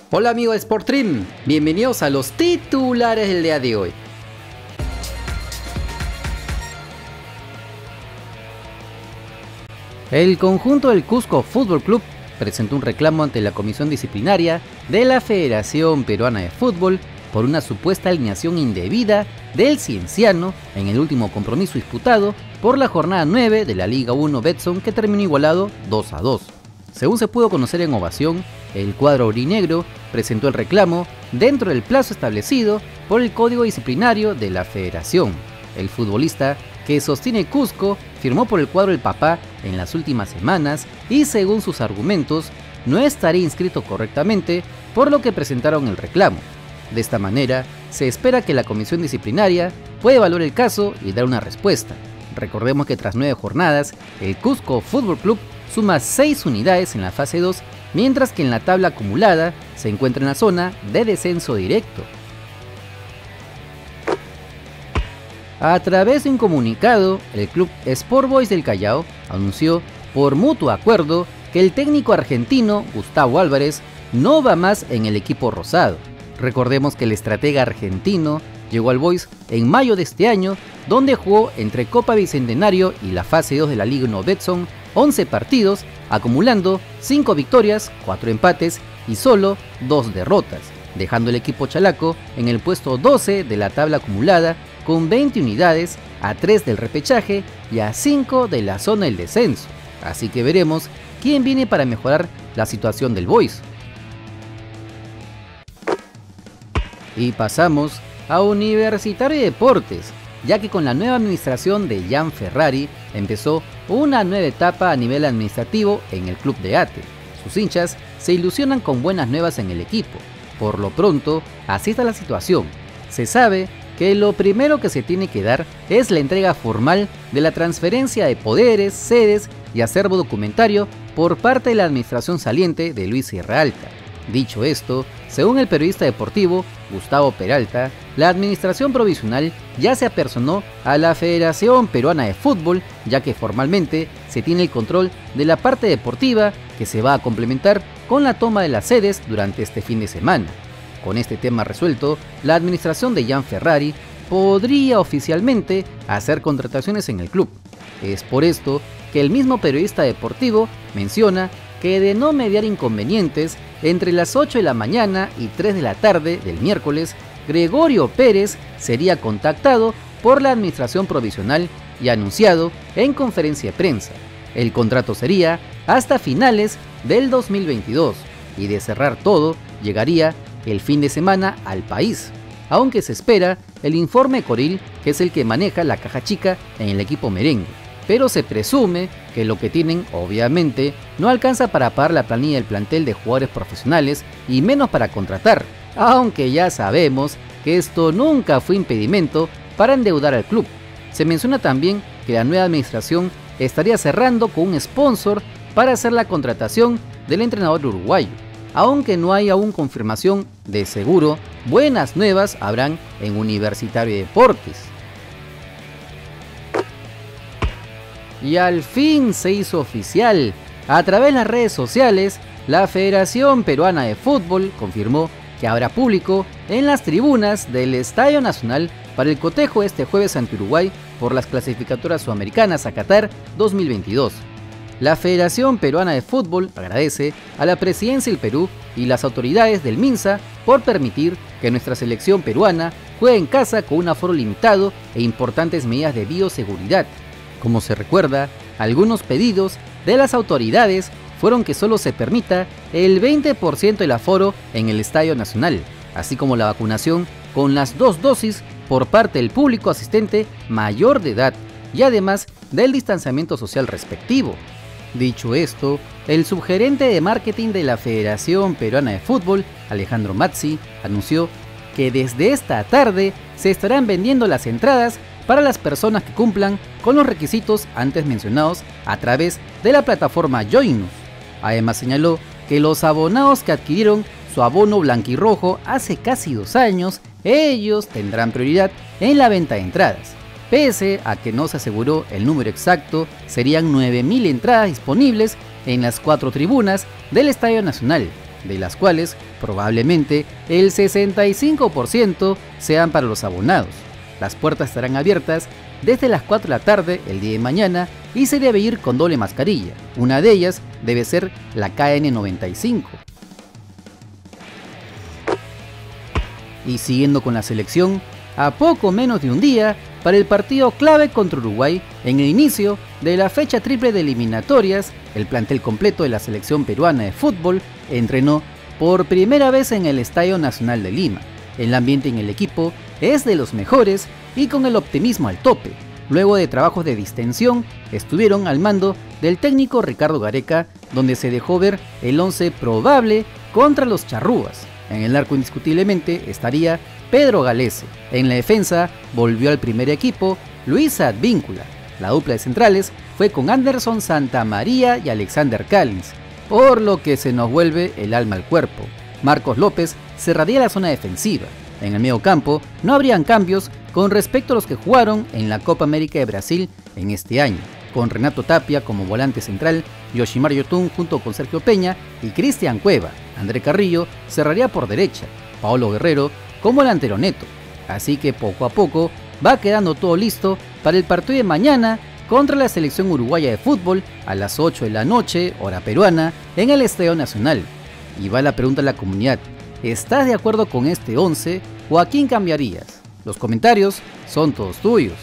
Hola amigos de Sportstream, bienvenidos a los titulares del día de hoy. El conjunto del Cusco Fútbol Club presentó un reclamo ante la comisión disciplinaria de la Federación Peruana de Fútbol por una supuesta alineación indebida del Cienciano en el último compromiso disputado por la jornada 9 de la Liga 1 Betson, que terminó igualado 2-2. Según se pudo conocer en Ovación, el cuadro aurinegro presentó el reclamo dentro del plazo establecido por el Código Disciplinario de la Federación. El futbolista que sostiene Cusco firmó por el cuadro El Papá en las últimas semanas y, según sus argumentos, no estaría inscrito correctamente, por lo que presentaron el reclamo. De esta manera, se espera que la comisión disciplinaria pueda evaluar el caso y dar una respuesta. Recordemos que tras 9 jornadas, el Cusco Fútbol Club suma 6 unidades en la fase 2, mientras que en la tabla acumulada se encuentra en la zona de descenso directo. A través de un comunicado, el club Sport Boys del Callao anunció por mutuo acuerdo que el técnico argentino Gustavo Álvarez no va más en el equipo rosado. Recordemos que el estratega argentino llegó al Boys en mayo de este año, donde jugó entre Copa Bicentenario y la fase 2 de la Liga 1 Betson 11 partidos, acumulando 5 victorias, 4 empates y solo 2 derrotas, dejando el equipo chalaco en el puesto 12 de la tabla acumulada con 20 unidades, a 3 del repechaje y a 5 de la zona del descenso. Así que veremos quién viene para mejorar la situación del Boys. Y pasamos a Universitario de Deportes, ya que con la nueva administración de Gian Ferrari empezó una nueva etapa a nivel administrativo en el club de Ate. Sus hinchas se ilusionan con buenas nuevas en el equipo. Por lo pronto, así está la situación. Se sabe que lo primero que se tiene que dar es la entrega formal de la transferencia de poderes, sedes y acervo documentario por parte de la administración saliente de Luis Sierra Alta. Dicho esto, según el periodista deportivo Gustavo Peralta, la administración provisional ya se apersonó a la Federación Peruana de Fútbol, ya que formalmente se tiene el control de la parte deportiva, que se va a complementar con la toma de las sedes durante este fin de semana. Con este tema resuelto, la administración de Gian Ferrari podría oficialmente hacer contrataciones en el club. Es por esto que el mismo periodista deportivo menciona que, de no mediar inconvenientes, entre las 8 de la mañana y 3 de la tarde del miércoles, Gregorio Pérez sería contactado por la administración provisional y anunciado en conferencia de prensa. El contrato sería hasta finales del 2022 y, de cerrar todo, llegaría el fin de semana al país, aunque se espera el informe Coril, que es el que maneja la caja chica en el equipo merengue. Pero se presume que lo que tienen obviamente no alcanza para pagar la planilla del plantel de jugadores profesionales y menos para contratar, aunque ya sabemos que esto nunca fue impedimento para endeudar al club. Se menciona también que la nueva administración estaría cerrando con un sponsor para hacer la contratación del entrenador uruguayo. Aunque no hay aún confirmación, de seguro buenas nuevas habrán en Universitario de Deportes. Y al fin se hizo oficial. A través de las redes sociales, la Federación Peruana de Fútbol confirmó que habrá público en las tribunas del Estadio Nacional para el cotejo este jueves ante Uruguay por las clasificatorias sudamericanas a Qatar 2022. La Federación Peruana de Fútbol agradece a la Presidencia del Perú y las autoridades del MINSA por permitir que nuestra selección peruana juegue en casa con un aforo limitado e importantes medidas de bioseguridad. Como se recuerda, algunos pedidos de las autoridades fueron que solo se permita el 20% del aforo en el Estadio Nacional, así como la vacunación con las 2 dosis por parte del público asistente mayor de edad y además del distanciamiento social respectivo. Dicho esto, el subgerente de marketing de la Federación Peruana de Fútbol, Alejandro Mazzi, anunció que desde esta tarde se estarán vendiendo las entradas para las personas que cumplan con los requisitos antes mencionados a través de la plataforma Joinus. Además señaló que los abonados que adquirieron su abono blanquirrojo hace casi 2 años, ellos tendrán prioridad en la venta de entradas. Pese a que no se aseguró el número exacto, serían 9.000 entradas disponibles en las 4 tribunas del Estadio Nacional. de las cuales probablemente el 65% sean para los abonados. Las puertas estarán abiertas desde las 4 de la tarde el día de mañana y se debe ir con doble mascarilla. Una de ellas debe ser la KN95. Y siguiendo con la selección, a poco menos de un día para el partido clave contra Uruguay en el inicio de la fecha triple de eliminatorias, el plantel completo de la selección peruana de fútbol entrenó por primera vez en el Estadio Nacional de Lima. El ambiente en el equipo es de los mejores y con el optimismo al tope. Luego de trabajos de distensión, estuvieron al mando del técnico Ricardo Gareca, donde se dejó ver el 11 probable contra los charrúas. En el arco indiscutiblemente estaría Pedro Galese. En la defensa volvió al primer equipo Luis Advíncula. La dupla de centrales fue con Anderson Santamaría y Alexander Callins, por lo que se nos vuelve el alma al cuerpo. Marcos López cerraría la zona defensiva. En el medio campo no habrían cambios con respecto a los que jugaron en la Copa América de Brasil en este año, con Renato Tapia como volante central, Yoshimar Yotun junto con Sergio Peña y Cristian Cueva. André Carrillo cerraría por derecha, Paolo Guerrero como delantero neto. Así que poco a poco va quedando todo listo para el partido de mañana contra la selección uruguaya de fútbol a las 8 de la noche, hora peruana, en el Estadio Nacional. Y va la pregunta a la comunidad: ¿estás de acuerdo con este 11 o a quién cambiarías? Los comentarios son todos tuyos.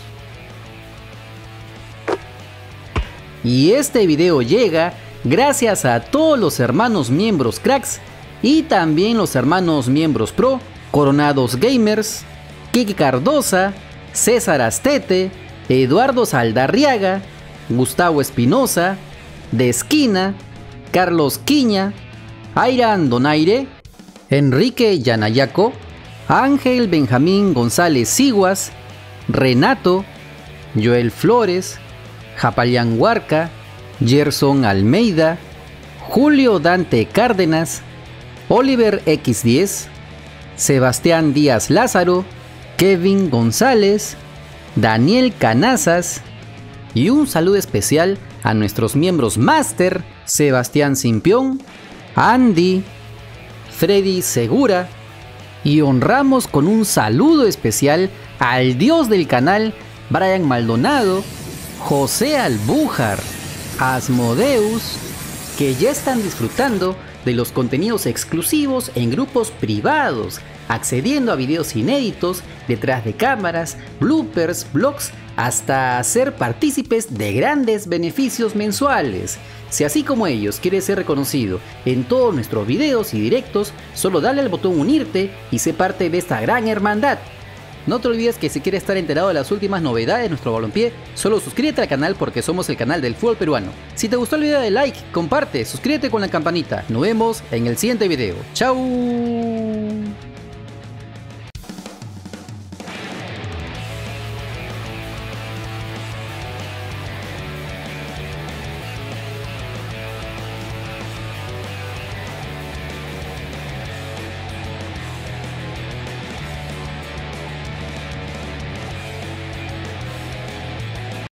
Y este video llega gracias a todos los hermanos miembros cracks y también los hermanos miembros pro, Coronados Gamers, Kiki Cardosa, César Astete, Eduardo Saldarriaga, Gustavo Espinosa, De Esquina, Carlos Quiña, Airan Donaire, Enrique Yanayaco, Ángel Benjamín González Siguas, Renato, Joel Flores, Japalián Huarca, Gerson Almeida, Julio Dante Cárdenas, Oliver X10, Sebastián Díaz Lázaro, Kevin González, Daniel Canazas y un saludo especial a nuestros miembros Master, Sebastián Simpión, Andy, Freddy Segura, y honramos con un saludo especial al dios del canal, Brian Maldonado, José Albújar, Asmodeus, que ya están disfrutando de los contenidos exclusivos en grupos privados, accediendo a videos inéditos, detrás de cámaras, bloopers, vlogs, hasta ser partícipes de grandes beneficios mensuales. Si así como ellos quieres ser reconocido en todos nuestros videos y directos, solo dale al botón unirte y sé parte de esta gran hermandad. No te olvides que si quieres estar enterado de las últimas novedades de nuestro balompié, solo suscríbete al canal porque somos el canal del fútbol peruano. Si te gustó el video, dale like, comparte, suscríbete con la campanita. Nos vemos en el siguiente video. ¡Chao!